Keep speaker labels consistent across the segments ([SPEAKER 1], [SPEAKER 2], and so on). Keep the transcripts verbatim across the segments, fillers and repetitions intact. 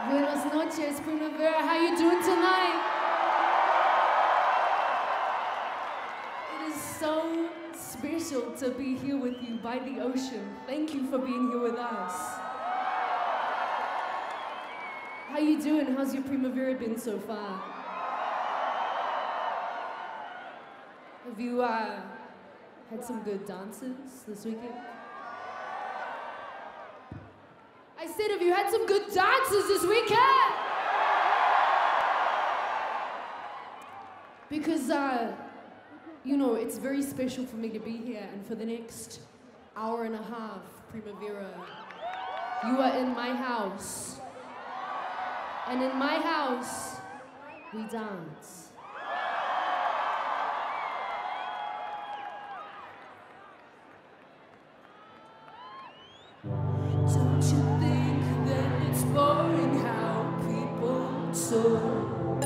[SPEAKER 1] Buenas noches, Primavera. How you doing tonight? It is so special to be here with you by the ocean. Thank you for being here with us. How you doing? How's your Primavera been so far? Have you uh, had some good dances this weekend? I said, have you had some good dances this weekend? Because, uh, you know, it's very special for me to be here, and for the next hour and a half, Primavera, you are in my house. And in my house, we dance. Don't you think that it's boring how people talk?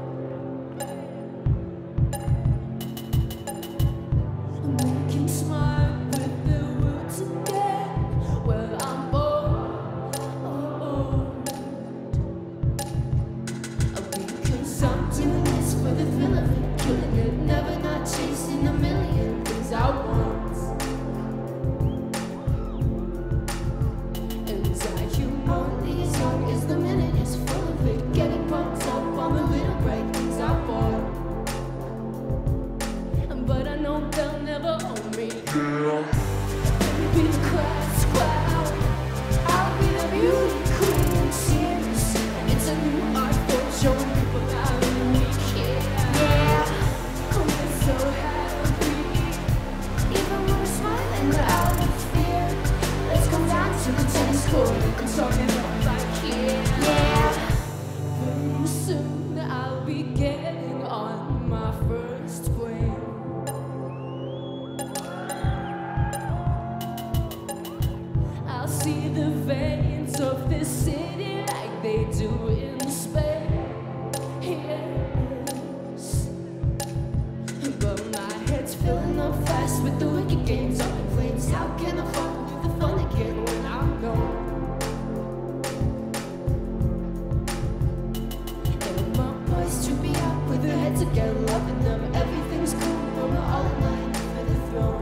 [SPEAKER 1] Making smart with the words again. Well, I'm bored. Oh, because I'm doing this for the thrill of it, killing it, never not chasing a million things I want. See the veins of this city like they do in Spain. Yes. But my head's filling up fast with the wicked games I've been playing. How can I fuck with the fun again when I'm gone? And my boys to be up with their heads together, loving them. Everything's cool, but we're all in line for the throne.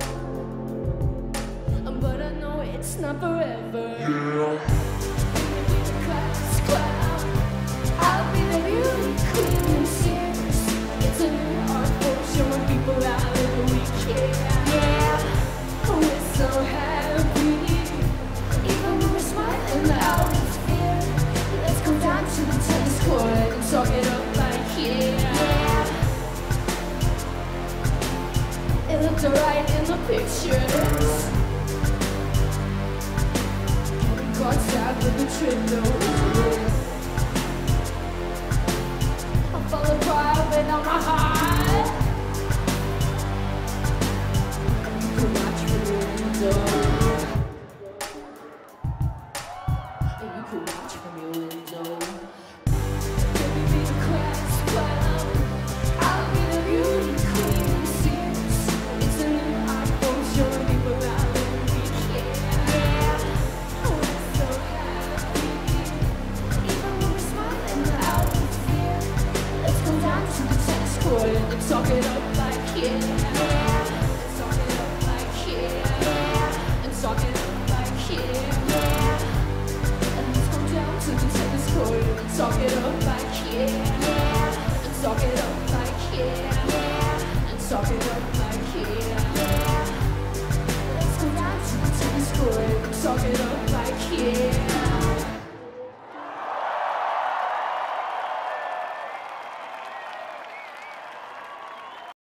[SPEAKER 1] But I know it's not forever. Yeah. Class clown, I'll be the beauty queen in Sears. It's a new art form showing people how little we care. Yeah, we're so happy, even when we're smiling out of fear. Let's go down to the tennis court and talk it up like yeah. Yeah. It looked alright in the pictures. Outside with the trip, no.